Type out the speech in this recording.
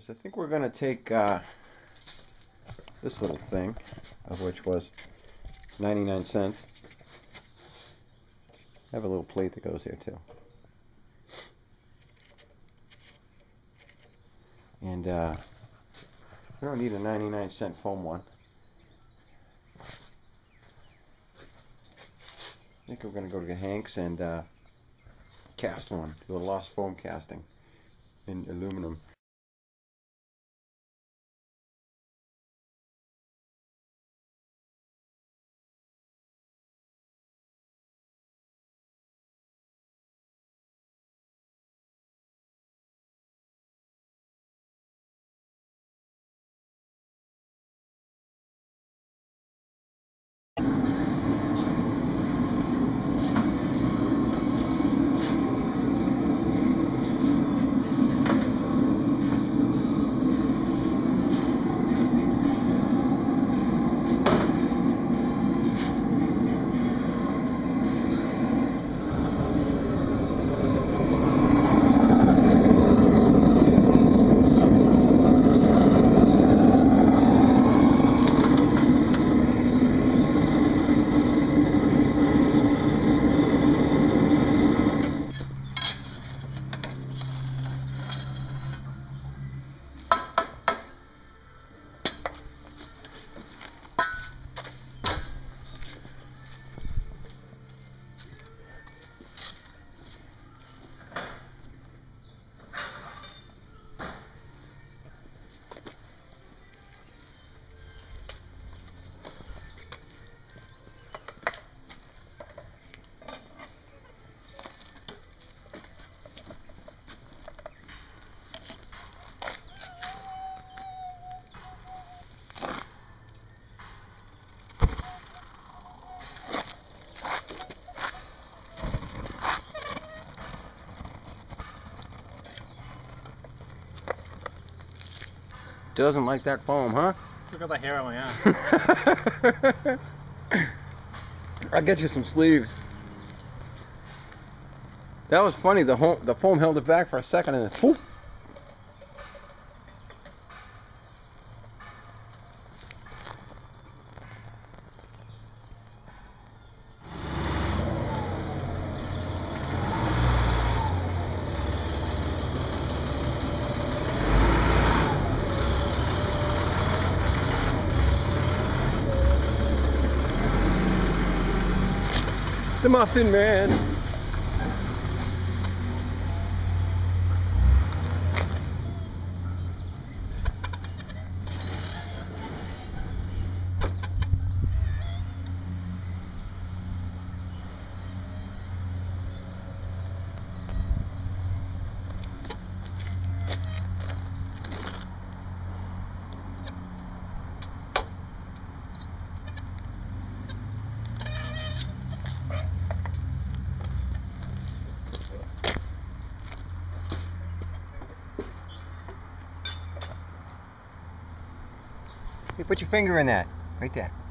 is I think we're going to take this little thing, of which was 99 cents. I have a little plate that goes here too. And we don't need a 99-cent foam one. I think we're going to go to Hank's and cast one. Do a lost foam casting in aluminum. Doesn't like that foam, huh? Look at the hair on my arm. I'll get you some sleeves. That was funny. The foam held it back for a second and then whoop. The Muffin Man. Hey, put your finger in that, right there.